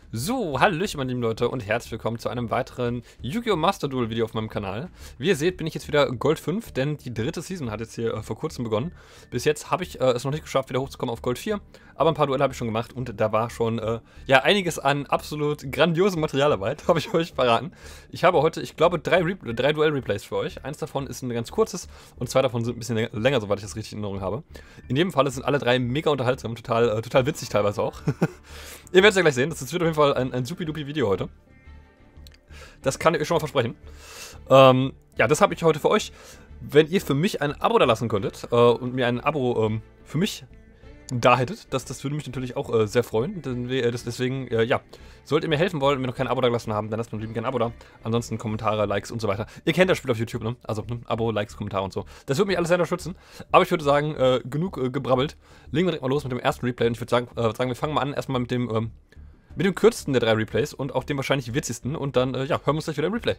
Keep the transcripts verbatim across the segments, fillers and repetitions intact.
So, hallöchen meine lieben Leute und herzlich willkommen zu einem weiteren Yu-Gi-Oh! Master Duel Video auf meinem Kanal. Wie ihr seht, bin ich jetzt wieder Gold fünf, denn die dritte Season hat jetzt hier äh, vor kurzem begonnen. Bis jetzt habe ich äh, es noch nicht geschafft, wieder hochzukommen auf Gold vier, aber ein paar Duelle habe ich schon gemacht und da war schon äh, ja einiges an absolut grandiosem Materialarbeit, habe ich euch verraten. Ich habe heute, ich glaube, drei, Re drei Duell-Replays für euch. Eins davon ist ein ganz kurzes und zwei davon sind ein bisschen länger, soweit ich das richtig in Erinnerung habe. In jedem Fall sind alle drei mega unterhaltsam, total, äh, total witzig teilweise auch. Ihr werdet es ja gleich sehen, das wird auf jeden Fall ein, ein supi-dupi Video heute. Das kann ich euch schon mal versprechen. Ähm, ja, das habe ich heute für euch. Wenn ihr für mich ein Abo da lassen könntet äh, und mir ein Abo ähm, für mich da hättet, das, das würde mich natürlich auch äh, sehr freuen. Denn, äh, das, deswegen, äh, ja, solltet ihr mir helfen wollen und mir noch kein Abo da gelassen haben, dann lasst mir lieben gerne ein Abo da. Ansonsten Kommentare, Likes und so weiter. Ihr kennt das Spiel auf YouTube, ne? Also ne? Abo, Likes, Kommentare und so. Das würde mich alles sehr unterstützen. Aber ich würde sagen, äh, genug äh, gebrabbelt. Legen wir direkt mal los mit dem ersten Replay. Und ich würde sagen, äh, sagen, wir fangen mal an erstmal mit dem, ähm, mit dem kürzesten der drei Replays und auch dem wahrscheinlich witzigsten. Und dann, äh, ja, hören wir uns gleich wieder im Replay.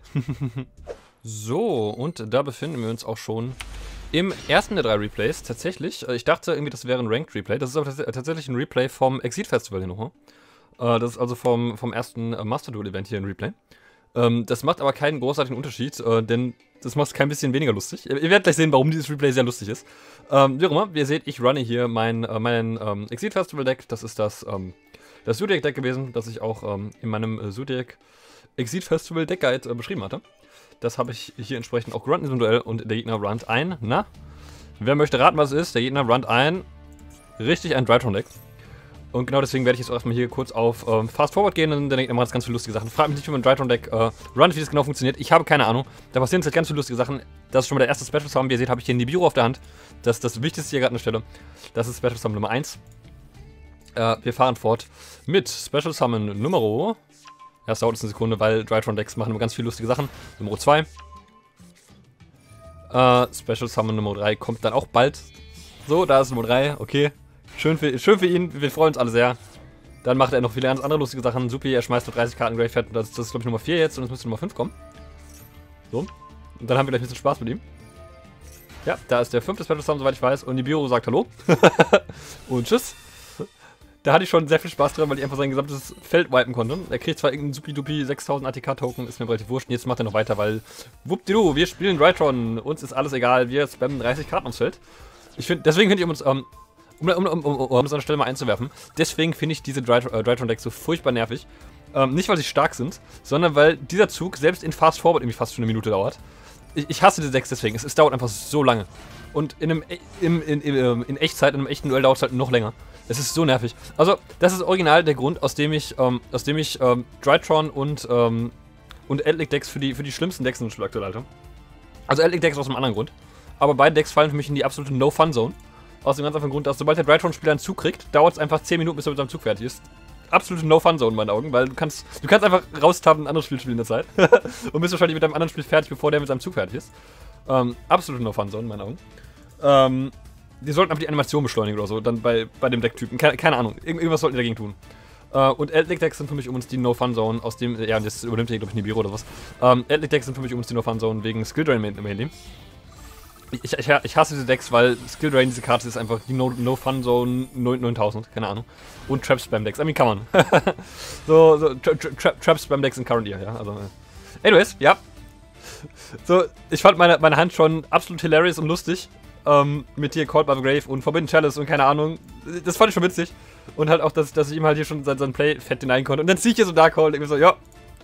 So, und da befinden wir uns auch schon im ersten der drei Replays. Tatsächlich, äh, ich dachte irgendwie, das wäre ein Ranked Replay. Das ist aber tats tatsächlich ein Replay vom Exit Festival hier noch. Äh, das ist also vom, vom ersten äh, Master Duel Event hier ein Replay. Ähm, das macht aber keinen großartigen Unterschied, äh, denn das macht es kein bisschen weniger lustig. Ihr, ihr werdet gleich sehen, warum dieses Replay sehr lustig ist. Ähm, wie auch immer, wie ihr seht, ich runne hier mein, äh, mein ähm, Exit Festival Deck. Das ist das, ähm, das Zodiac Deck gewesen, das ich auch ähm, in meinem äh, Zodiac Exit Festival Deck Guide äh, beschrieben hatte. Das habe ich hier entsprechend auch gerunnt in diesem Duell und der Gegner runnt ein. Na? Wer möchte raten, was es ist? Der Gegner runnt ein. Richtig, ein Drytron Deck. Und genau deswegen werde ich jetzt erstmal hier kurz auf ähm, Fast Forward gehen und dann denkt man ganz, ganz viele lustige Sachen. Fragt mich nicht, wie man ein Drytron Deck äh, runnt, wie das genau funktioniert. Ich habe keine Ahnung. Da passieren jetzt ganz viele lustige Sachen. Das ist schon mal der erste Special Summon. Wie ihr seht, habe ich hier Nibiru auf der Hand. Das ist das Wichtigste hier gerade an der Stelle. Das ist Special Summon Nummer eins. Äh, wir fahren fort mit Special Summon Nummer. Ja, es dauert jetzt eine Sekunde, weil Drytron Decks machen immer ganz viele lustige Sachen. Nummer zwei. Äh, Special Summon Nummer drei kommt dann auch bald. So, da ist Nummer drei. Okay. Schön für, schön für ihn. Wir freuen uns alle sehr. Dann macht er noch viele ganz andere lustige Sachen. Supi, er schmeißt noch dreißig Karten Graveyard. Das, das ist, glaube ich, Nummer vier jetzt. Und es müsste Nummer fünf kommen. So. Und dann haben wir gleich ein bisschen Spaß mit ihm. Ja, da ist der fünfte Special Summon, soweit ich weiß. Und Nibiru sagt Hallo. Und tschüss. Da hatte ich schon sehr viel Spaß dran, weil ich einfach sein gesamtes Feld wipen konnte. Er kriegt zwar irgendeinen supi-dupi sechstausend A T K-Token, ist mir relativ wurscht. Und jetzt macht er noch weiter, weil wuppdidu, wir spielen Drytron. Uns ist alles egal, wir spammen dreißig Karten aufs Feld. Ich finde, deswegen finde ich, um uns, um, um, um, um, um, um uns an der Stelle mal einzuwerfen, deswegen finde ich diese Drytron-Decks so furchtbar nervig. Ähm, nicht, weil sie stark sind, sondern weil dieser Zug selbst in Fast Forward irgendwie fast schon eine Minute dauert. Ich, ich hasse diese Decks deswegen, es, es dauert einfach so lange. Und in, einem, in, in, in, in Echtzeit, in einem echten Duell dauert es halt noch länger. Es ist so nervig. Also, das ist original der Grund, aus dem ich, ähm, aus dem ich ähm, Drytron und, ähm, und Eldlik-Decks für die, für die schlimmsten Decks in dem Spiel aktuell halte. Also Eldlik-Decks aus einem anderen Grund. Aber beide Decks fallen für mich in die absolute No-Fun-Zone. Aus dem ganz einfachen Grund, dass sobald der Drytron-Spieler einen Zug kriegt, dauert es einfach zehn Minuten, bis er mit seinem Zug fertig ist. Absolute No-Fun-Zone in meinen Augen, weil du kannst, du kannst einfach raustappen, ein anderes Spiel spielen in der Zeit. Und bist wahrscheinlich mit deinem anderen Spiel fertig, bevor der mit seinem Zug fertig ist. Ähm, absolute No-Fun-Zone in meinen Augen. Ähm... Die sollten einfach die Animation beschleunigen oder so, dann bei, bei dem Decktypen. Keine, keine Ahnung, Ir irgendwas sollten die dagegen tun. Äh, und Eldlik-Decks sind für mich um uns die No-Fun-Zone, aus dem, ja, das übernimmt hier, glaube ich, Nibiru oder was. Ähm, Eldlik-Decks sind für mich um uns die No-Fun-Zone wegen Skill-Drain mainly. Ich, ich, ich hasse diese Decks, weil Skill-Drain, diese Karte ist einfach die No-Fun-Zone neuntausend, keine Ahnung. Und Trap-Spam-Decks, I mean, come on. so, so Trap-Spam-Decks in Current Year, ja, also. Äh. Anyways, ja. So, ich fand meine, meine Hand schon absolut hilarious und lustig. Ähm, mit hier Called by the Grave und Forbidden Chalice und keine Ahnung. Das fand ich schon witzig. Und halt auch, dass, dass ich ihm halt hier schon sein, sein Play fett hinein konnte. Und dann ziehe ich hier so Dark Hole und irgendwie so, ja.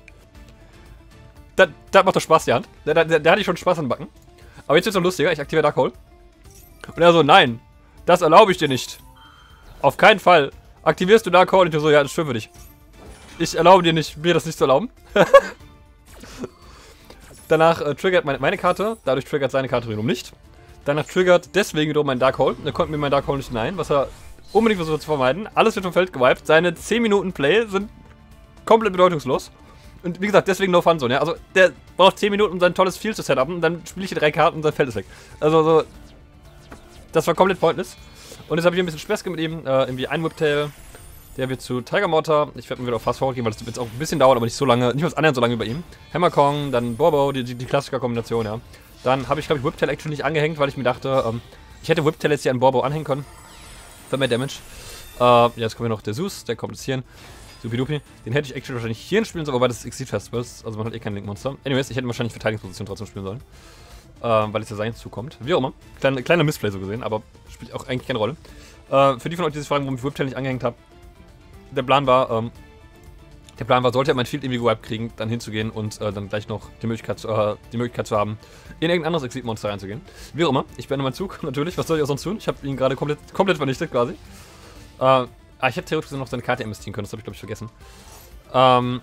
Da, da macht doch Spaß, die Hand. Da, da, da hatte ich schon Spaß an den Backen. Aber jetzt wird's noch lustiger. Ich aktiviere Dark Hole. Und er so, nein, das erlaube ich dir nicht. Auf keinen Fall. Aktivierst du Dark Hole? Und ich so, ja, das ist schön für dich. Ich erlaube dir nicht, mir das nicht zu erlauben. Danach äh, triggert meine, meine Karte. Dadurch triggert seine Karte wiederum nicht. Danach triggert deswegen wiederum mein Dark Hole. Er konnte mir mein Dark Hole nicht hinein, was er unbedingt versucht zu vermeiden. Alles wird vom Feld gewiped. Seine zehn Minuten Play sind komplett bedeutungslos. Und wie gesagt, deswegen No Fun Zone. Ja? Also der braucht zehn Minuten, um sein tolles Field zu setupen. Und dann spiele ich hier drei Karten und sein Feld ist weg. Also so. Das war komplett pointless. Und jetzt habe ich ein bisschen Spaß mit ihm. Äh, irgendwie ein Whiptail. Der wird zu Tiger Mortar. Ich werde mal wieder auf Fast Forward gehen, weil das jetzt auch ein bisschen dauert, aber nicht so lange. Nicht was annähernd so lange wie bei ihm. Hammer Kong, dann Bobo, die, die, die Klassiker-Kombination, ja. Dann habe ich, glaube ich, Whiptail Action nicht angehängt, weil ich mir dachte, ähm, ich hätte Whiptail jetzt hier an Bobo anhängen können. Für mehr Damage. Äh, jetzt kommt hier noch der Zeus, der kommt jetzt hier hin. Supidupi. Den hätte ich actually wahrscheinlich hier spielen sollen, wobei das Exceed Festival ist. Also man hat eh kein Link-Monster. Anyways, ich hätte wahrscheinlich Verteidigungsposition trotzdem spielen sollen. Ähm, weil es ja sein zukommt. Wie auch immer. Kleine, kleiner Missplay so gesehen, aber spielt auch eigentlich keine Rolle. Äh, für die von euch, die sich fragen, warum ich Whiptail nicht angehängt habe. Der Plan war, ähm, der Plan war, sollte er mein Field irgendwie gewiped kriegen, dann hinzugehen und äh, dann gleich noch die Möglichkeit, zu, äh, die Möglichkeit zu haben, in irgendein anderes Exceed-Monster reinzugehen. Wie auch immer, ich beende meinen Zug, natürlich. Was soll ich auch sonst tun? Ich habe ihn gerade komplett, komplett vernichtet, quasi. Äh, ah, ich hätte theoretisch noch seine Karte investieren können, das habe ich, glaube ich, vergessen. Ähm,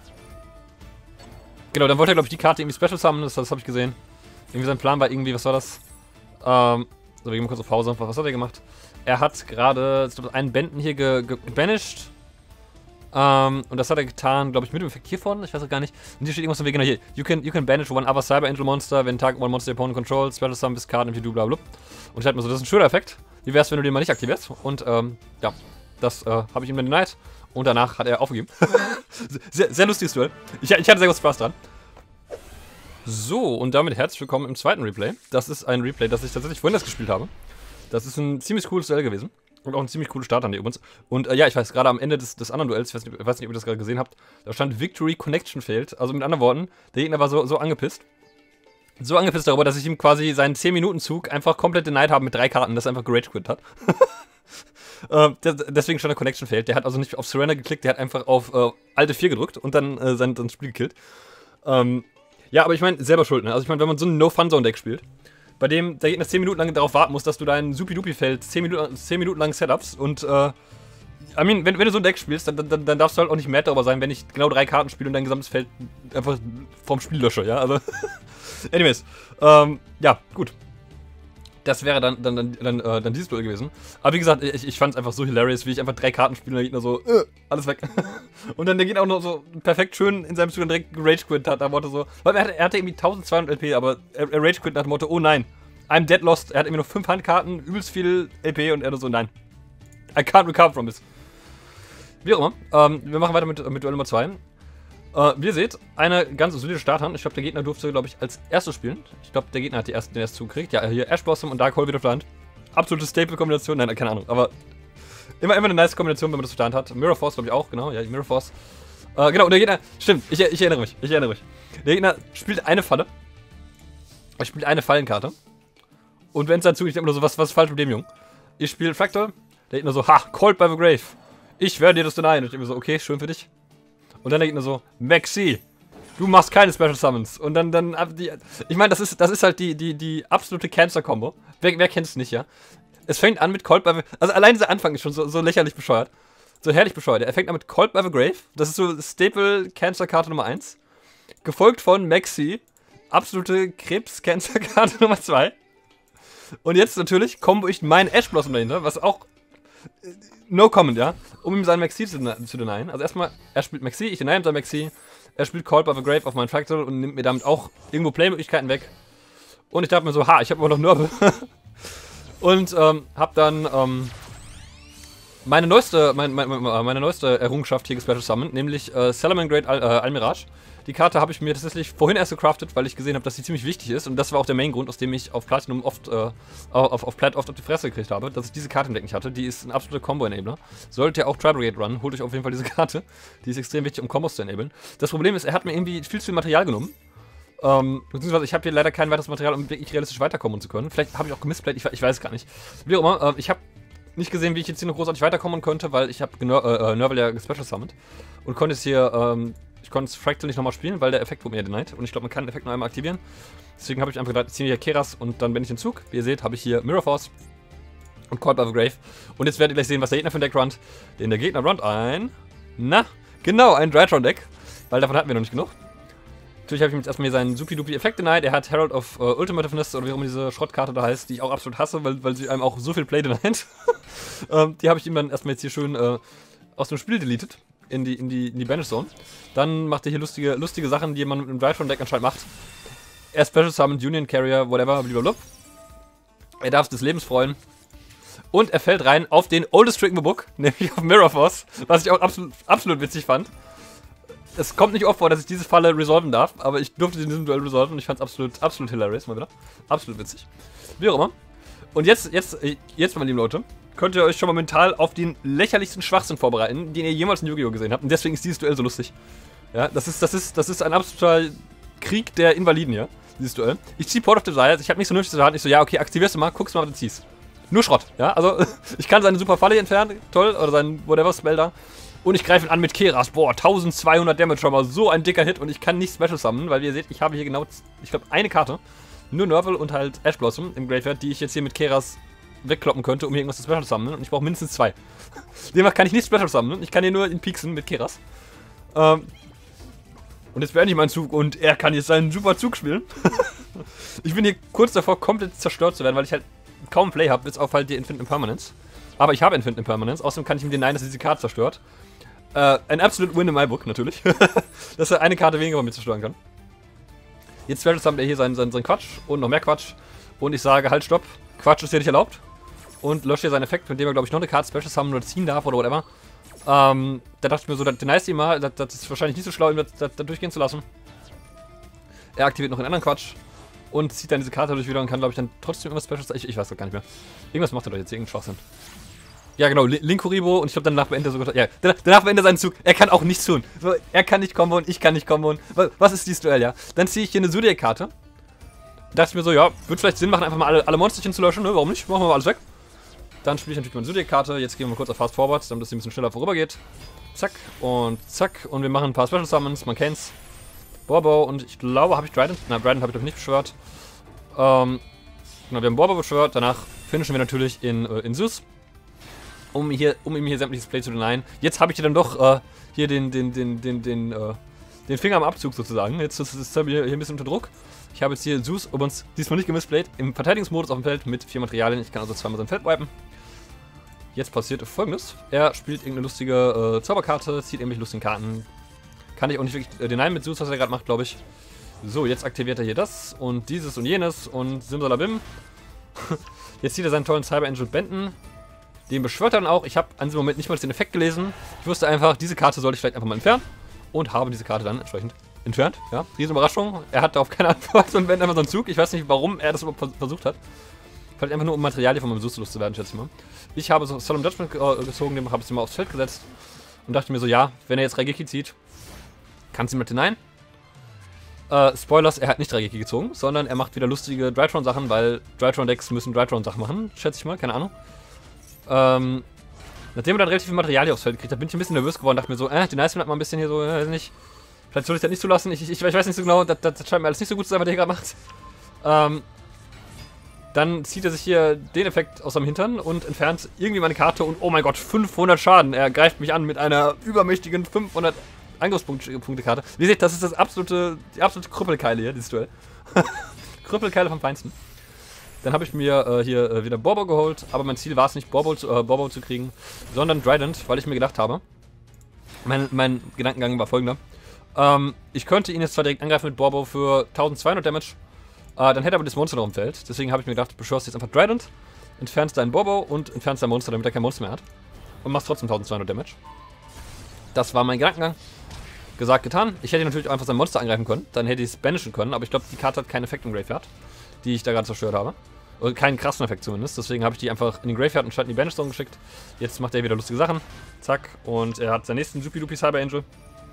genau, dann wollte er, glaube ich, die Karte irgendwie Specials haben, das, das habe ich gesehen. Irgendwie sein Plan war irgendwie, was war das? Ähm, so, wir gehen mal kurz auf Pause. Was hat er gemacht? Er hat gerade einen Bänden hier ge ge gebanished. Ähm, und das hat er getan, glaube ich, mit dem Effekt hiervon. Ich weiß auch gar nicht. Und hier steht irgendwas von wegen, genau hier. You can, you can banish one other Cyber Angel Monster, when target one monster your opponent controls, special summon this card, if you do bla bla. Und ich dachte mir so, das ist ein schöner Effekt. Wie wär's, wenn du den mal nicht aktivierst? Und, ähm, ja. Das, äh, habe ich ihm dann denied. Und danach hat er aufgegeben. sehr, sehr lustiges Duell. Ich, ich hatte sehr großen Spaß dran. So, und damit herzlich willkommen im zweiten Replay. Das ist ein Replay, das ich tatsächlich vorhin erst gespielt habe. Das ist ein ziemlich cooles Duell gewesen. Und auch ein ziemlich cooler Start an die übrigens. Und äh, ja, ich weiß, gerade am Ende des, des anderen Duells, ich weiß, nicht, ich weiß nicht, ob ihr das gerade gesehen habt, da stand Victory Connection failed. Also mit anderen Worten, der Gegner war so, so angepisst. So angepisst darüber, dass ich ihm quasi seinen zehn Minuten Zug einfach komplett denied habe mit drei Karten, dass er einfach gerage quit hat. äh, der, deswegen stand der Connection failed. Der hat also nicht auf Surrender geklickt, der hat einfach auf äh, Alte vier gedrückt und dann äh, sein, sein Spiel gekillt. Ähm, ja, aber ich meine, selber schuld, ne? Also ich meine, wenn man so ein No-Fun-Zone-Deck spielt, bei dem der Gegner zehn Minuten lang darauf warten muss, dass du dein Supi-Dupi-Feld zehn Minuten, zehn Minuten lang Setups und, äh, I mean, wenn, wenn du so ein Deck spielst, dann, dann, dann darfst du halt auch nicht mad darüber sein, wenn ich genau drei Karten spiele und dein gesamtes Feld einfach vom Spiel lösche, ja, also, anyways, ähm, ja, gut. Das wäre dann, dann, dann, dann, äh, dann dieses Duell gewesen. Aber wie gesagt, ich, ich fand es einfach so hilarious, wie ich einfach drei Karten spiele und der Gegner so, äh, alles weg. Und dann der Gegner auch noch so perfekt schön in seinem Zug direkt Rage Quit hat, nach dem Motto so, weil er hatte, er hatte irgendwie eintausendzweihundert L P, aber er, er Rage Quit nach dem Motto, oh nein, I'm dead lost. Er hat irgendwie noch fünf Handkarten, übelst viel L P und er nur so, nein, I can't recover from this. Wie auch immer, ähm, wir machen weiter mit, mit Duell Nummer zwei. Uh, wie ihr seht, eine ganz solide Starthand. Ich glaube, der Gegner durfte, glaube ich, als erstes spielen. Ich glaube, der Gegner hat die ersten, den erst zugekriegt. Ja, hier Ash Blossom und Dark Hole wieder auf der Hand. Absolute Staple-Kombination. Nein, keine Ahnung. Aber immer, immer eine nice Kombination, wenn man das auf der Hand hat. Mirror Force, glaube ich, auch. Genau, ja, Mirror Force. Uh, genau, und der Gegner, stimmt, ich, ich erinnere mich. Ich erinnere mich. Der Gegner spielt eine Falle. Er spielt eine Fallenkarte. Und wenn es dazu, ich denke nur so, was, was ist falsch mit dem Jungen? Ich spiele Fractal. Der Gegner so, ha, Called by the Grave. Ich werde dir das denyen. Und ich denke mir so, okay, schön für dich. Und dann der Gegner so, Maxi, du machst keine Special Summons. Und dann, dann, die, ich meine, das ist, das ist halt die, die, die absolute Cancer-Kombo. Wer, wer kennt es nicht, ja? Es fängt an mit Called by the, also allein dieser Anfang ist schon so, so lächerlich bescheuert. So herrlich bescheuert. Er fängt an mit Called by the Grave. Das ist so Staple-Cancer-Karte Nummer eins. Gefolgt von Maxi, absolute Krebs-Cancer-Karte Nummer zwei. Und jetzt natürlich combo ich meinen Ash Blossom dahinter, was auch no comment, ja, um ihm seinen Maxi zu, zu denyen. Also erstmal, er spielt Maxi, ich denye ihm sein Maxi. Er spielt Called by the Grave auf meinen Fractal und nimmt mir damit auch irgendwo Play-Möglichkeiten weg. Und ich dachte mir so, ha, ich habe immer noch Nerve. Und ähm, hab dann ähm, meine neueste, mein, mein, meine neueste Errungenschaft hier gespecial summoned, nämlich äh, Salamangreat Al, äh, Almirage. Die Karte habe ich mir tatsächlich vorhin erst gecraftet, weil ich gesehen habe, dass sie ziemlich wichtig ist. Und das war auch der Main-Grund, aus dem ich auf Platinum oft, äh, auf, auf Plat oft auf die Fresse gekriegt habe, dass ich diese Karte im Deck nicht hatte. Die ist ein absoluter Combo-Enabler. Solltet ihr auch Tri-Brigade runnen, holt euch auf jeden Fall diese Karte. Die ist extrem wichtig, um Kombos zu enablen. Das Problem ist, er hat mir irgendwie viel zu viel Material genommen. Ähm, beziehungsweise ich habe hier leider kein weiteres Material, um wirklich realistisch weiterkommen zu können. Vielleicht habe ich auch gemisplayt, ich, ich weiß es gar nicht. Wie auch immer, äh, ich habe nicht gesehen, wie ich jetzt hier noch großartig weiterkommen könnte, weil ich habe äh, äh, Nerval ja gespecial summoned. Und konnte es hier, ähm, ich konnte das Fractal nicht nochmal spielen, weil der Effekt wurde mir denied. Und ich glaube, man kann den Effekt noch einmal aktivieren. Deswegen habe ich einfach gedacht, ich ziehe hier Keras und dann bin ich in Zug. Wie ihr seht, habe ich hier Mirror Force und Called by the Grave. Und jetzt werdet ihr gleich sehen, was der Gegner für ein Deck runnt. Denn der Gegner runnt ein, na, genau, ein Drytron-Deck. Weil davon hatten wir noch nicht genug. Natürlich habe ich ihm jetzt erstmal hier seinen Supi-Dupi-Effekt denied. Er hat Herald of uh, Ultimativeness oder wie auch immer diese Schrottkarte da heißt, die ich auch absolut hasse, weil, weil sie einem auch so viel Play denied. ähm, die habe ich ihm dann erstmal jetzt hier schön äh, aus dem Spiel deleted. In die, in die, in die Banish Zone. Dann macht er hier lustige, lustige Sachen, die man mit dem Drytron-Deck anscheinend macht. Er Special Summoned, Union Carrier, whatever, blablabla. Er darf des Lebens freuen. Und er fällt rein auf den Oldest Trick in the Book, nämlich auf Mirror Force, was ich auch absolut, absolut witzig fand. Es kommt nicht oft vor, dass ich diese Falle resolven darf, aber ich durfte sie in diesem Duell resolven und ich fand es absolut, absolut hilarious, mal wieder. Absolut witzig. Wie auch immer. Und jetzt, jetzt, jetzt, meine lieben Leute, könnt ihr euch schon mal mental auf den lächerlichsten Schwachsinn vorbereiten, den ihr jemals in Yu-Gi-Oh! Gesehen habt. Und deswegen ist dieses Duell so lustig. Ja, das ist, das ist, das ist ein absoluter Krieg der Invaliden, ja, dieses Duell. Ich zieh Port of Desire, ich habe nicht so nötig zu Hand, ich so, ja, okay, aktivierst du mal, guckst mal, was du ziehst. Nur Schrott, ja, also ich kann seine super Falle entfernen, toll, oder sein Whatever-Spell da. Und ich greife ihn an mit Keras, boah, eintausendzweihundert Damage schon mal, so ein dicker Hit und ich kann nicht Special summonen, weil wie ihr seht, ich habe hier genau, ich glaube, eine Karte, nur Nerval und halt Ash Blossom im Graveyard, die ich jetzt hier mit Keras wegkloppen könnte, um hier irgendwas zu Special summonen und ich brauche mindestens zwei. Demnach kann ich nicht Special summonen, ich kann hier nur ihn pieksen mit Keras. Ähm, und jetzt beende ich meinen Zug und er kann jetzt seinen super Zug spielen. Ich bin hier kurz davor, komplett zerstört zu werden, weil ich halt kaum Play habe, bis auf halt die Infinite Impermanence. Aber ich habe Infinite Impermanence, außerdem kann ich ihm denyen, dass er diese Karte zerstört. Äh, ein absolute Win in my book, natürlich. Dass er eine Karte weniger bei mir zerstören kann. Jetzt Special summont er hier seinen, seinen, seinen Quatsch und noch mehr Quatsch. Und ich sage, halt, stopp, Quatsch ist hier nicht erlaubt. Und lösche hier seinen Effekt, mit dem er, glaube ich, noch eine Karte Special summonen oder ziehen darf oder whatever. Ähm, da dachte ich mir so, das nice mal, das, das ist wahrscheinlich nicht so schlau, ihn das, das, das durchgehen zu lassen. Er aktiviert noch einen anderen Quatsch und zieht dann diese Karte durch wieder und kann, glaube ich, dann trotzdem irgendwas Specials. Ich, ich weiß gar nicht mehr. Irgendwas macht er doch jetzt, irgendeinen Schwachsinn. Ja, genau, Link Kuribo und ich glaube, danach beendet er sogar. Ja, danach beendet er seinen Zug. Er kann auch nichts tun. So, er kann nicht komboen, ich kann nicht komboen. Was ist dieses Duell, ja? Dann ziehe ich hier eine Zodiac-Karte. Dachte ich mir so, ja, wird vielleicht Sinn machen, einfach mal alle, alle Monsterchen zu löschen, ne? Warum nicht? Machen wir mal alles weg. Dann spiele ich natürlich meine Zodiac-Karte. Jetzt gehen wir mal kurz auf Fast Forward, damit es ein bisschen schneller vorübergeht. Zack und zack. Und wir machen ein paar Special Summons, man kennt's. Bobo und ich glaube, habe ich Dryden? Nein, Dryden habe ich doch nicht beschwört. Ähm, genau, wir haben Bobo beschwört. Danach finishen wir natürlich in, äh, in Zeus. Um, hier, um ihm hier sämtliches Play zu denyen. Jetzt habe ich hier dann doch äh, hier den, den, den, den, den, äh, den Finger am Abzug sozusagen. Jetzt ist es hier, hier ein bisschen unter Druck. Ich habe jetzt hier Zeus, übrigens diesmal nicht gemisplayt, im Verteidigungsmodus auf dem Feld mit vier Materialien. Ich kann also zweimal sein Feld wipen. Jetzt passiert Folgendes. Er spielt irgendeine lustige äh, Zauberkarte, zieht irgendwelche lustigen Karten. Kann ich auch nicht wirklich äh, denyen mit Zeus, was er gerade macht, glaube ich. So, jetzt aktiviert er hier das und dieses und jenes und Simsalabim. Jetzt zieht er seinen tollen Cyber Angel Benton. Den beschwört er dann auch. Ich habe an diesem Moment nicht mal den Effekt gelesen. Ich wusste einfach, diese Karte sollte ich vielleicht einfach mal entfernen. Und habe diese Karte dann entsprechend entfernt. Ja, riesen Überraschung. Er hat darauf keine Antwort und wendet einfach so einen Zug. Ich weiß nicht, warum er das überhaupt versucht hat. Vielleicht einfach nur, um Materialien von meinem Zeus loszuwerden, schätze ich mal. Ich habe so Solemn Judgment äh, gezogen, dem habe ich sie mal aufs Feld gesetzt. Und dachte mir so, ja, wenn er jetzt Raigeki zieht, kann es ihm mit hinein. Äh, Spoilers, er hat nicht Raigeki gezogen, sondern er macht wieder lustige Drytron-Sachen, weil Drytron-Decks müssen Drytron-Sachen machen, schätze ich mal, keine Ahnung. Ähm, nachdem er dann relativ viel Material hier aufs Feld gekriegt hat, bin ich ein bisschen nervös geworden, dachte mir so, äh, die Nice hat mal ein bisschen hier so, äh, weiß nicht, vielleicht soll ich das nicht zulassen, ich, ich, ich weiß nicht so genau, das, das scheint mir alles nicht so gut zu sein, was der hier gerade macht. Ähm, dann zieht er sich hier den Effekt aus seinem Hintern und entfernt irgendwie meine Karte und oh mein Gott, fünfhundert Schaden. Er greift mich an mit einer übermächtigen fünfhundert Angriffspunkte-Karte. Wie ihr seht, das ist das absolute, die absolute Krüppelkeile hier, dieses Duell. Krüppelkeile vom Feinsten. Dann habe ich mir äh, hier äh, wieder Bobo geholt, aber mein Ziel war es nicht, Bobo zu, äh, Bobo zu kriegen, sondern Drident, weil ich mir gedacht habe, mein, mein Gedankengang war folgender. Ähm, ich könnte ihn jetzt zwar direkt angreifen mit Bobo für eintausendzweihundert Damage, äh, dann hätte er aber das Monster noch im Feld. Deswegen habe ich mir gedacht, du beschwörst jetzt einfach Drident, entfernst deinen Bobo und entfernst dein Monster, damit er kein Monster mehr hat. Und machst trotzdem eintausendzweihundert Damage. Das war mein Gedankengang. Gesagt, getan. Ich hätte natürlich einfach sein Monster angreifen können, dann hätte ich es banishen können, aber ich glaube, die Karte hat keinen Effekt im Graveyard, die ich da gerade zerstört habe. Oder keinen krassen Effekt zumindest. Deswegen habe ich die einfach in den Graveyard und statt in die Banish Zone geschickt. Jetzt macht er wieder lustige Sachen. Zack. Und er hat seinen nächsten Supi-Dupi Cyber Angel.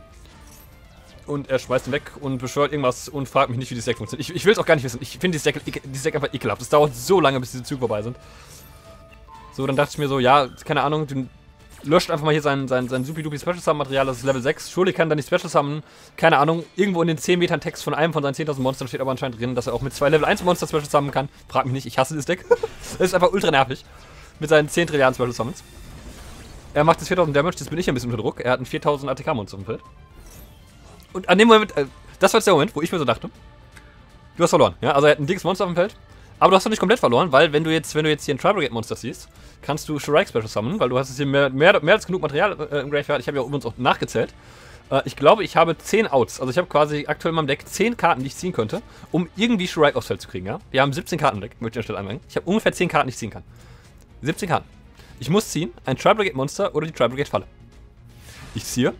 Und er schmeißt ihn weg und beschwört irgendwas und fragt mich nicht, wie dieses Deck funktioniert. Ich, ich will es auch gar nicht wissen. Ich finde dieses Deck, dieses Deck einfach ekelhaft. Es dauert so lange, bis diese Züge vorbei sind. So, dann dachte ich mir so, ja, keine Ahnung, du löscht einfach mal hier sein, sein, sein Supi-Dupi Special Summon Material, das ist Level sechs. Surely kann da nicht Special Summon. Keine Ahnung, irgendwo in den zehn Metern Text von einem von seinen zehntausend Monstern steht aber anscheinend drin, dass er auch mit zwei Level eins Monster Special Summon kann. Frag mich nicht, ich hasse dieses Deck. Das ist einfach ultra nervig. Mit seinen zehn Trilliarden Special Summons. Er macht jetzt viertausend Damage, jetzt bin ich ein bisschen unter Druck. Er hat ein viertausend A T K-Monster im Feld. Und an dem Moment, äh, das war jetzt der Moment, wo ich mir so dachte, du hast verloren. Ja, also er hat ein dickes Monster auf dem Feld. Aber du hast doch nicht komplett verloren, weil wenn du jetzt, wenn du jetzt hier ein Tri-Brigade-Monster siehst, kannst du Shrike Special Summon, weil du hast jetzt hier mehr, mehr, mehr als genug Material äh, im Graveyard. Ich habe ja übrigens auch nachgezählt. Äh, ich glaube, ich habe zehn Outs. Also ich habe quasi aktuell in meinem Deck zehn Karten, die ich ziehen könnte, um irgendwie Shrike aufs Feld zu kriegen. Ja? Wir haben siebzehn Karten im Deck, möchte ich an der Stelle anmerken. Ich habe ungefähr zehn Karten, die ich ziehen kann. siebzehn Karten. Ich muss ziehen, ein Tri-Brigade-Monster oder die Tri-Brigade-Falle. Ich ziehe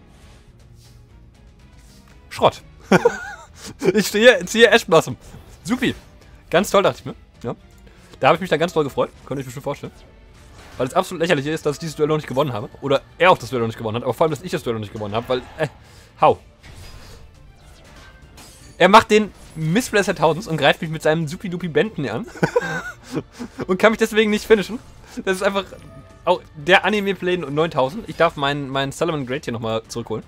Schrott. Ich ziehe, ziehe Ash Blossom. Supi. Ganz toll, dachte ich mir. Ja. Da habe ich mich dann ganz doll gefreut. Könnt ihr euch bestimmt vorstellen. weil es absolut lächerlich ist, dass ich dieses Duell noch nicht gewonnen habe. Oder er auch das Duell noch nicht gewonnen hat, aber vor allem, dass ich das Duell noch nicht gewonnen habe, weil, äh, hau. Er macht den Missplay des Jahrtausends und greift mich mit seinem Supi-Dupi Benten an. Und kann mich deswegen nicht finishen. Das ist einfach auch der Anime-Play neuntausend. Ich darf meinen mein Solomon Great hier nochmal zurückholen.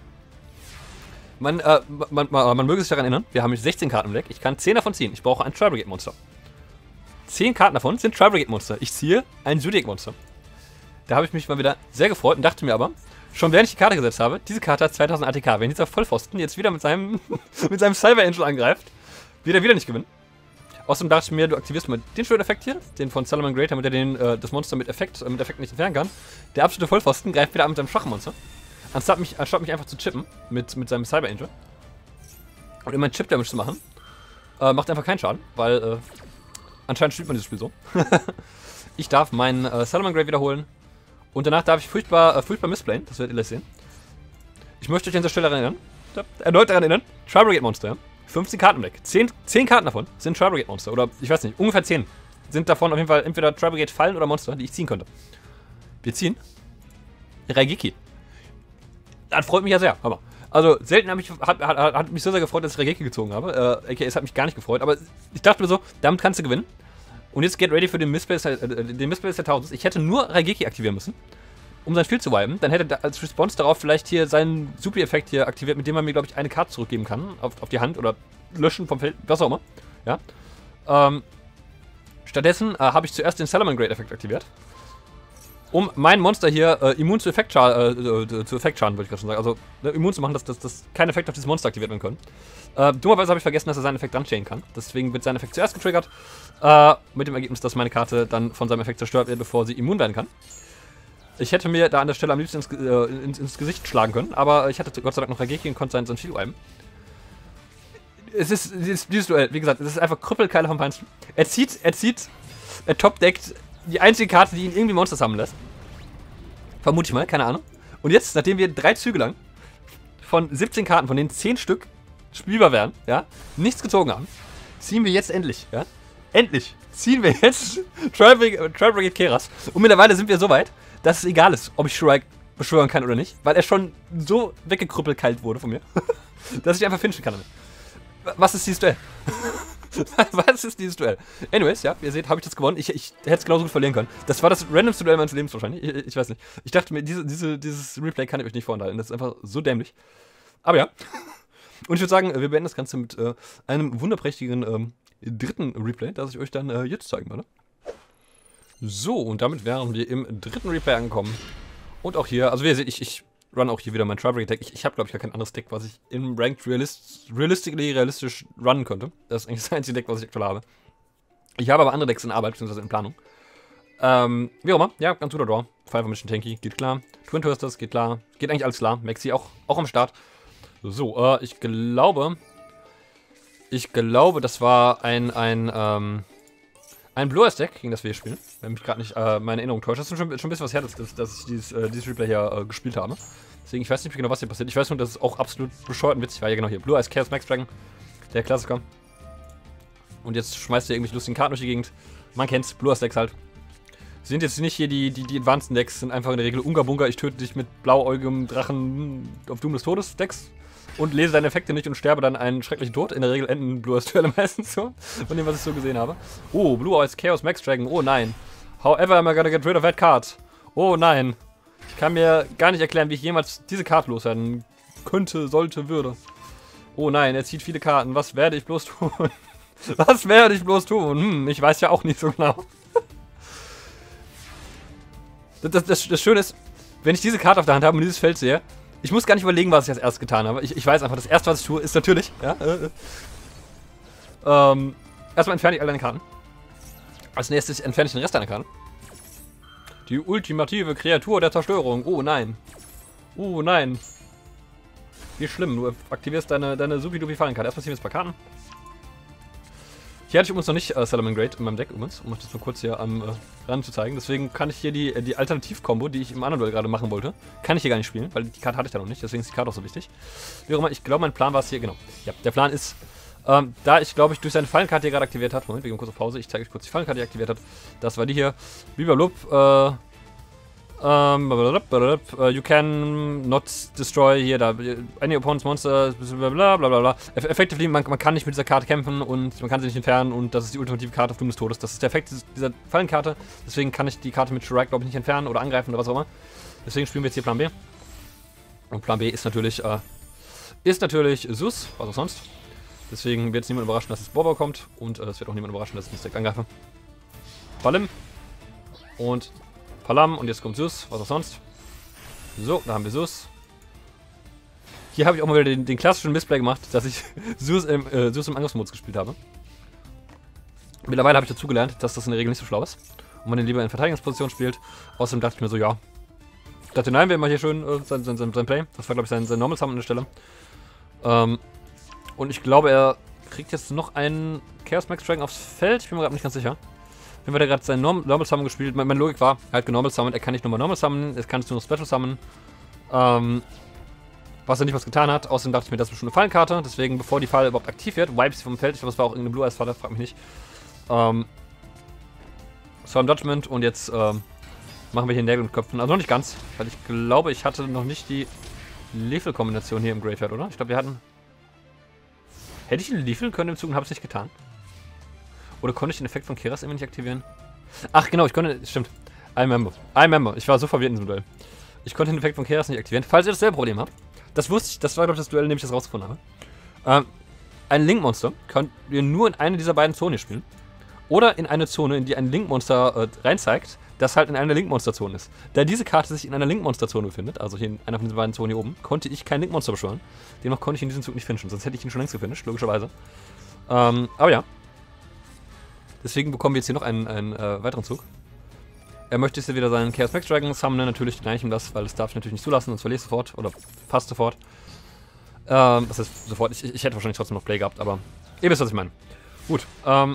Man, äh, man, man, man möge sich daran erinnern, wir haben sechzehn Karten im Deck. Ich kann zehn davon ziehen. Ich brauche ein Tri-Brigade-Monster. zehn Karten davon sind Tri-Brigade-Monster. Ich ziehe ein Zodiac-Monster. Da habe ich mich mal wieder sehr gefreut und dachte mir aber, schon während ich die Karte gesetzt habe, diese Karte hat zweitausend A T K. Wenn dieser Vollpfosten jetzt wieder mit seinem, mit seinem Cyber Angel angreift, wird er wieder nicht gewinnen. Außerdem dachte ich mir, du aktivierst mal den Schwert-Effekt hier, den von Solomon Great, damit er den, äh, das Monster mit Effekt, äh, mit Effekt nicht entfernen kann. Der absolute Vollpfosten greift wieder an mit seinem schwachen Monster. Anstatt mich, anstatt mich einfach zu chippen mit, mit seinem Cyber Angel und immer einen Chip-Damage zu machen, äh, macht einfach keinen Schaden, weil äh, anscheinend spielt man dieses Spiel so. Ich darf meinen äh, Solomon Great wiederholen und danach darf ich furchtbar, äh, furchtbar missplayen, das werdet ihr gleich sehen. Ich möchte euch an dieser Stelle erinnern, erneut daran erinnern, Tri-Brigade-Monster, ja? fünfzehn Karten im Deck. zehn, zehn Karten davon sind Tri-Brigade-Monster. Oder ich weiß nicht, ungefähr zehn sind davon auf jeden Fall entweder Tri-Brigade-Fallen oder Monster, die ich ziehen könnte. Wir ziehen Raigeki. Das freut mich ja sehr. Hammer. Also selten hab ich, hat, hat, hat mich so sehr gefreut, dass ich Raigeki gezogen habe. Äh, A K A es hat mich gar nicht gefreut. Aber ich dachte mir so, damit kannst du gewinnen. Und jetzt get ready für den Missplay äh, den Missplay des Jahrtausends. Ich hätte nur Raigeki aktivieren müssen, um sein Spiel zu wipen. Dann hätte er als Response darauf vielleicht hier seinen Super-Effekt hier aktiviert, mit dem man mir, glaube ich, eine Karte zurückgeben kann auf, auf die Hand oder löschen vom Feld, was auch immer. Ja. Ähm, stattdessen äh, habe ich zuerst den Solomon Great-Effekt aktiviert, um mein Monster hier äh, immun zu Effektschaden, äh, zu Effektschaden, würde ich gerade schon sagen, also ne, immun zu machen, dass, dass, dass kein Effekt auf dieses Monster aktiviert werden können. Äh, dummerweise habe ich vergessen, dass er seinen Effekt dranstehen kann. Deswegen wird sein Effekt zuerst getriggert, äh, mit dem Ergebnis, dass meine Karte dann von seinem Effekt zerstört wird, bevor sie immun werden kann. Ich hätte mir da an der Stelle am liebsten ins, äh, ins, ins Gesicht schlagen können, aber ich hatte Gott sei Dank noch Raigeki und konnte sein, sein Spiel wipen. Es ist dieses, dieses Duell, wie gesagt, es ist einfach Krüppelkeile vom Feinsten. Er zieht, er zieht, er topdeckt die einzige Karte, die ihn irgendwie Monsters haben lässt. Vermute ich mal, keine Ahnung. Und jetzt, nachdem wir drei Züge lang von siebzehn Karten, von denen zehn Stück spielbar wären, ja, nichts gezogen haben, ziehen wir jetzt endlich, ja, endlich ziehen wir jetzt Tri-Brigade Keras. Und mittlerweile sind wir so weit, dass es egal ist, ob ich Shrike beschwören kann oder nicht, weil er schon so weggekrüppelt kalt wurde von mir, dass ich einfach finishen kann damit. Was ist dieses Duell? Was ist dieses Duell? Anyways, ja, ihr seht, habe ich das gewonnen. Ich, ich hätte es genauso gut verlieren können. Das war das randomste Duell meines Lebens wahrscheinlich. Ich, ich weiß nicht. Ich dachte mir, diese, diese, dieses Replay kann ich euch nicht vorenthalten. Das ist einfach so dämlich. Aber ja. Und ich würde sagen, wir beenden das Ganze mit äh, einem wunderprächtigen ähm, dritten Replay, das ich euch dann äh, jetzt zeigen werde. So, und damit wären wir im dritten Replay angekommen. Und auch hier, also wie ihr seht, ich, ich run auch hier wieder mein Tri-Brigade Deck. Ich, ich habe, glaube ich, gar kein anderes Deck, was ich im Ranked realist, realistically realistisch runnen könnte. Das ist eigentlich das einzige Deck, was ich aktuell habe. Ich habe aber andere Decks in Arbeit, beziehungsweise in Planung. Ähm, wie auch immer, ja, ganz guter Draw. Five Mission Tanky, geht klar. Twin Toasters, geht klar. Geht eigentlich alles klar. Maxi auch, auch am Start. So, äh, ich glaube, ich glaube, das war ein, ein, ähm, ein Blue-Eyes-Deck, gegen das wir hier spielen. Wenn mich gerade nicht äh, meine Erinnerung täuscht. Das ist schon, schon ein bisschen was her, dass, dass, dass ich dieses, äh, dieses Replay hier äh, gespielt habe. Deswegen, ich weiß nicht mehr genau, was hier passiert. Ich weiß nur, dass es auch absolut bescheuert und witzig war. Ja, genau hier. Blue Eyes Chaos Max Dragon. Der Klassiker. Und jetzt schmeißt er irgendwelche lustigen Karten durch die Gegend. Man kennt's. Blue Eyes Decks halt. Sind jetzt nicht hier die, die, die Advanced Decks. Sind einfach in der Regel Unga Bunga. Ich töte dich mit blauäugigem Drachen auf Doom des Todes Decks. Und lese deine Effekte nicht und sterbe dann einen schrecklichen Tod. In der Regel enden Blue Eyes Duelle meistens so. Von dem, was ich so gesehen habe. Oh, Blue Eyes Chaos Max Dragon. Oh nein. However am I gonna get rid of that card? Oh nein. Ich kann mir gar nicht erklären, wie ich jemals diese Karte loswerden könnte, sollte, würde. Oh nein, er zieht viele Karten. Was werde ich bloß tun? Was werde ich bloß tun? Hm, ich weiß ja auch nicht so genau. Das, das, das, das Schöne ist, wenn ich diese Karte auf der Hand habe und dieses Feld sehe, ich muss gar nicht überlegen, was ich als erstes getan habe. Ich, ich weiß einfach, das erste, was ich tue, ist natürlich, ja, äh, ähm, erstmal entferne ich all deine Karten. Als nächstes entferne ich den Rest deiner Karten. Die ultimative Kreatur der Zerstörung. Oh nein. Oh nein. Wie schlimm. Du aktivierst deine, deine supi-dupi Fallenkarte. Erstmal ziehen wir jetzt ein paar Karten. Hier hatte ich übrigens noch nicht äh, Solomon Great in meinem Deck übrigens, um euch das mal kurz hier am äh, Rand zu zeigen. Deswegen kann ich hier die, die Alternativ-Kombo, die ich im anderen Duell gerade machen wollte, kann ich hier gar nicht spielen, weil die Karte hatte ich da noch nicht. Deswegen ist die Karte auch so wichtig. Wie auch immer, ich glaube, mein Plan war es hier, genau. Ja, der Plan ist, ähm, da ich, glaube ich, durch seine Fallenkarte hier gerade aktiviert hat, Moment, wir gehen kurz auf Pause, ich zeige euch kurz die Fallenkarte, die aktiviert hat. Das war die hier. Biberblub, äh, Um, uh, you can not destroy hier, da, any opponent's monster, bla bla bla bla. Eff effectively, man, man kann nicht mit dieser Karte kämpfen und man kann sie nicht entfernen und das ist die ultimative Karte auf Doom des Todes. Das ist der Effekt dieser Fallenkarte, deswegen kann ich die Karte mit Shrike, glaube ich, nicht entfernen oder angreifen oder was auch immer. Deswegen spielen wir jetzt hier Plan B. Und Plan B ist natürlich, äh, ist natürlich Zeus, was auch sonst. Deswegen wird es niemand überraschen, dass es Bobo kommt und äh, es wird auch niemand überraschen, dass ich nicht direkt angreife. Palim und Palam und jetzt kommt Zeus, was auch sonst. So, da haben wir Zeus. Hier habe ich auch mal wieder den, den klassischen Missplay gemacht, dass ich Zeus im, äh, Zeus im Angriffsmodus gespielt habe. Mittlerweile habe ich dazugelernt, dass das in der Regel nicht so schlau ist und man den lieber in Verteidigungsposition spielt. Außerdem dachte ich mir so, ja, da denyen wir immer hier schön äh, sein, sein, sein, sein Play. Das war, glaube ich, sein, sein Normal Summon an der Stelle. Ähm, und ich glaube, er kriegt jetzt noch einen Chaos Max Dragon aufs Feld. Ich bin mir gerade nicht ganz sicher. Wenn wir da gerade seinen Norm Normal Summon gespielt, meine, meine Logik war, er hat genormal Summon, er kann nicht nochmal Normal Summon, es kann nur noch Special Summon. Ähm, was er nicht was getan hat. Außerdem dachte ich mir, das ist bestimmt eine Fallenkarte. Deswegen, bevor die Falle überhaupt aktiv wird, wipes sie vom Feld. Ich glaube, das war auch irgendeine Blue Eyes Falle, frag mich nicht. Ähm, Storm Judgment und jetzt ähm, machen wir hier Nägel und Köpfen. Also noch nicht ganz, weil ich glaube, ich hatte noch nicht die Lethal-Kombination hier im Graveyard, oder? Ich glaube, wir hatten... Hätte ich einen Lethal können im Zug und habe es nicht getan? Oder konnte ich den Effekt von Keras immer nicht aktivieren? Ach genau, ich konnte... Stimmt. I remember. I remember. Ich war so verwirrt in diesem Duell. Ich konnte den Effekt von Keras nicht aktivieren. Falls ihr dasselbe Problem habt. Das wusste ich. Das war, glaube ich, das Duell, in dem ich das rausgefunden habe. Ähm, ein Link-Monster könnt ihr nur in eine dieser beiden Zonen spielen. Oder in eine Zone, in die ein Link-Monster äh, reinzeigt, das halt in einer Link-Monster-Zone ist. Da diese Karte sich in einer Link-Monster-Zone befindet, also hier in einer von diesen beiden Zonen hier oben, konnte ich kein Link-Monster beschwören. Demnach konnte ich in diesem Zug nicht finishen. Sonst hätte ich ihn schon längst gefinisht, logischerweise. Ähm, aber ja. Deswegen bekommen wir jetzt hier noch einen, einen äh, weiteren Zug. Er möchte jetzt hier wieder seinen Chaos Max Dragon summonen. Natürlich deny ich ihm das, weil das darf ich natürlich nicht zulassen, sonst verliere ich sofort. Oder passt sofort. Ähm, das heißt sofort. Ich, ich hätte wahrscheinlich trotzdem noch Play gehabt, aber ihr wisst, was ich meine. Gut. Ähm,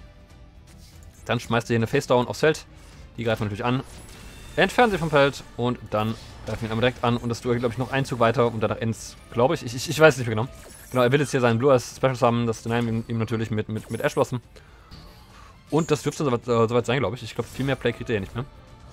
dann schmeißt er hier eine Face Down aufs Feld. Die greifen wir natürlich an. Entfernen sie vom Feld und dann greifen wir ihn einmal direkt an. Und das Duell, glaube ich, noch einen Zug weiter und danach ends, glaube ich. ich. Ich ich weiß es nicht mehr genau. Genau, er will jetzt hier seinen Blue Eyes Special Summon. Das deny ihm, ihm natürlich mit, mit, mit Ash Blossom. Und das dürfte soweit, äh, soweit sein, glaube ich. Ich glaube, viel mehr Play kriegt er ja nicht mehr.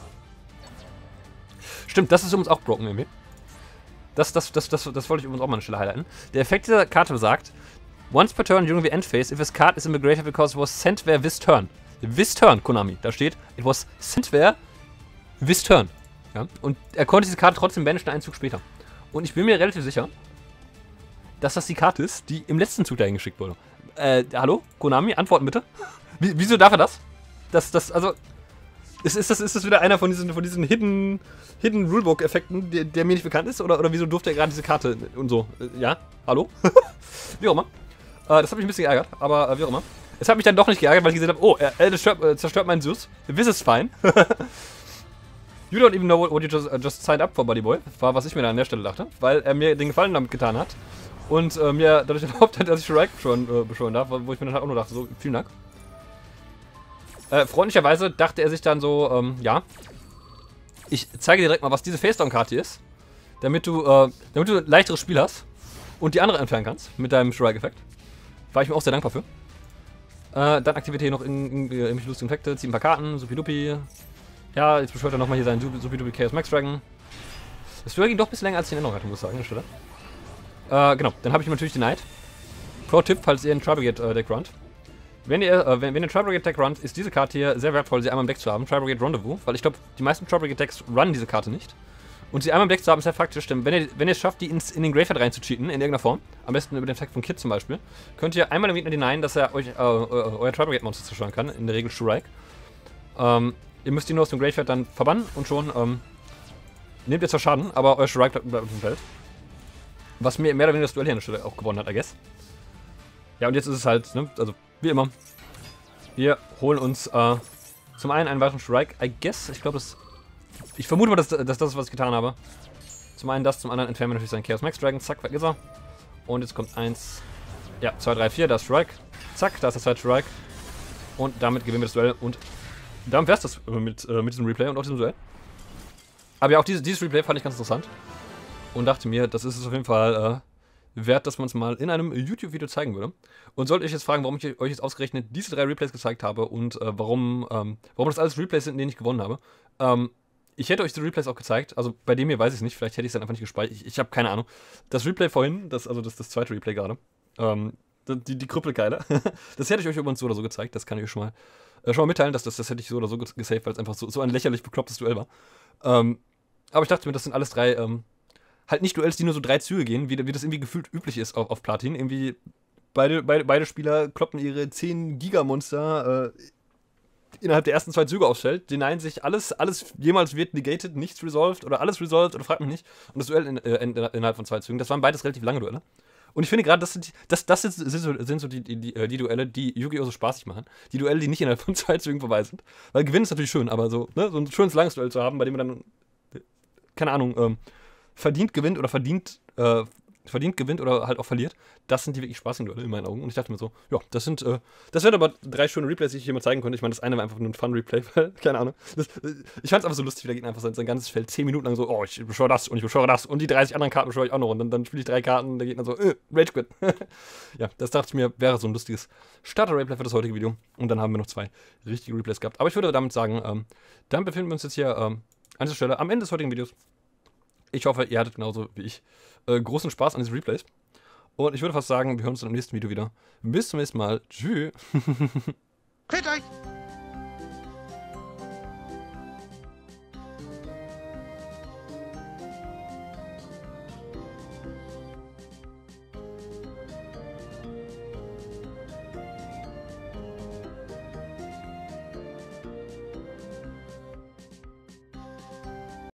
Stimmt, das ist übrigens auch broken irgendwie. Das, das, das, das, das wollte ich übrigens auch mal eine Stelle highlighten. Der Effekt dieser Karte besagt, once per turn during the end phase, if this card is in the graveyard because it was sent there this turn. This turn, Konami. Da steht, it was sent there this turn. Ja? Und er konnte diese Karte trotzdem banishen einen Zug später. Und ich bin mir relativ sicher, dass das die Karte ist, die im letzten Zug dahin geschickt wurde. Äh, hallo? Konami, antworten bitte. Wie, wieso darf er das? Das, das, also... Ist, ist, das, ist das wieder einer von diesen, von diesen Hidden, Hidden Rulebook-Effekten, der, der mir nicht bekannt ist? Oder, oder wieso durfte er gerade diese Karte und so? Ja? Hallo? Wie auch immer. Äh, das hat mich ein bisschen geärgert, aber äh, wie auch immer. Es hat mich dann doch nicht geärgert, weil ich gesehen habe, oh, er, er zerstört, äh, zerstört meinen Zeus. This is fine. You don't even know what, what you just, uh, just signed up for, Buddy Boy. War, was ich mir da an der Stelle dachte. Weil er mir den Gefallen damit getan hat. Und äh, mir dadurch erlaubt hat, dass ich Shrike beschwören, äh, beschwören darf. Wo ich mir dann halt auch nur dachte, so, vielen Dank. Äh, freundlicherweise dachte er sich dann so, ähm, ja, ich zeige dir direkt mal, was diese Face-Down-Karte hier ist, damit du, äh, damit du ein leichteres Spiel hast und die andere entfernen kannst mit deinem Shrike-Effekt. War ich mir auch sehr dankbar für. Äh, dann aktiviert er hier noch irgendwelche lustigen Effekte, zieht ein paar Karten, Supidupi. Ja, jetzt beschwört er nochmal hier seinen Supidupi Chaos Max Dragon. Das Duell ging doch ein bisschen länger, als ich in Erinnerung hatte, muss ich sagen, an der Stelle. Äh, genau, dann habe ich ihm natürlich denied. Pro-Tipp, falls ihr ein Tri-Brigade-Deck äh, runnt. Wenn ihr, äh, wenn, wenn ihr Tri-Brigade-Deck runnt, ist diese Karte hier sehr wertvoll, sie einmal im Deck zu haben. Tri-Brigade Rendezvous, weil ich glaube, die meisten Tri-Brigade-Decks runnen diese Karte nicht. Und sie einmal im Deck zu haben, ist sehr praktisch, denn wenn ihr, wenn ihr es schafft, die ins, in den Graveyard reinzucheaten, in irgendeiner Form, am besten über den Effekt von Kid zum Beispiel, könnt ihr einmal im Gegner denyen, dass er euch äh, euer Tri-Brigade-Monster zerstören kann, in der Regel Shrike. Ähm, ihr müsst ihn nur aus dem Graveyard dann verbannen und schon ähm, nehmt ihr zwar Schaden, aber euer Shrike bleibt auf dem Feld. Was mir mehr oder weniger das Duell hier an der Stelle auch gewonnen hat, I guess. Ja, und jetzt ist es halt, ne, also wie immer, wir holen uns äh, zum einen einen weiteren Shrike, I guess, ich glaube, das, ich vermute mal, dass, dass das ist, was ich getan habe. Zum einen das, zum anderen entfernen wir natürlich seinen Chaos Max Dragon, zack, weg ist er. Und jetzt kommt eins, ja, zwei, drei, vier, da ist Shrike, zack, da ist der zweite Shrike. Und damit gewinnen wir das Duell und damit wär's das mit, äh, mit diesem Replay und auch diesem Duell. Aber ja, auch dieses, dieses Replay fand ich ganz interessant. Und dachte mir, das ist es auf jeden Fall äh, wert, dass man es mal in einem YouTube-Video zeigen würde. Und sollte ich jetzt fragen, warum ich euch jetzt ausgerechnet diese drei Replays gezeigt habe und äh, warum, ähm, warum das alles Replays sind, in denen ich gewonnen habe, ähm, ich hätte euch die Replays auch gezeigt. Also bei dem hier weiß ich es nicht. Vielleicht hätte ich es dann einfach nicht gespeichert. Ich, ich habe keine Ahnung. Das Replay vorhin, das, also das, das zweite Replay gerade, ähm, die, die Krüppelkeile, das hätte ich euch übrigens so oder so gezeigt. Das kann ich euch schon mal, äh, schon mal mitteilen. Das, das, das hätte ich so oder so gesaved, weil es einfach so, so ein lächerlich beklopptes Duell war. Ähm, aber ich dachte mir, das sind alles drei, ähm, halt nicht Duells, die nur so drei Züge gehen, wie, wie das irgendwie gefühlt üblich ist auf, auf Platin. Irgendwie beide, beide, beide Spieler kloppen ihre zehn Gigamonster äh, innerhalb der ersten zwei Züge ausstellt, denyen sich alles, alles jemals wird negated, nichts resolved oder alles resolved oder fragt mich nicht. Und das Duell in, äh, in, innerhalb von zwei Zügen, das waren beides relativ lange Duelle. Und ich finde gerade, das sind, das, das sind, sind so, sind so die, die, die, die Duelle, die Yu-Gi-Oh! So spaßig machen. Die Duelle, die nicht innerhalb von zwei Zügen vorbei sind. Weil Gewinnen ist natürlich schön, aber so, ne, so ein schönes langes Duell zu haben, bei dem man dann, keine Ahnung, ähm, verdient gewinnt oder verdient, äh, verdient gewinnt oder halt auch verliert, das sind die wirklich spaßigen Duelle in meinen Augen. Und ich dachte mir so, ja, das sind, äh, das wären aber drei schöne Replays, die ich hier mal zeigen konnte. Ich meine, das eine war einfach nur ein Fun-Replay, weil, keine Ahnung. Das, ich fand es einfach so lustig, da geht einfach sein, sein ganzes Feld zehn Minuten lang so, oh, ich beschwöre das und ich beschwöre das und die dreißig anderen Karten beschwöre ich auch noch und dann, dann spiele ich drei Karten und der Gegner so, äh, Rage Quit. Ja, das dachte ich mir, wäre so ein lustiges Starter-Replay für das heutige Video. Und dann haben wir noch zwei richtige Replays gehabt. Aber ich würde damit sagen, ähm, dann befinden wir uns jetzt hier ähm, an dieser Stelle am Ende des heutigen Videos. Ich hoffe, ihr hattet genauso wie ich äh, großen Spaß an diesen Replays. Und ich würde fast sagen, wir hören uns dann im nächsten Video wieder. Bis zum nächsten Mal. Tschüss. Quit euch!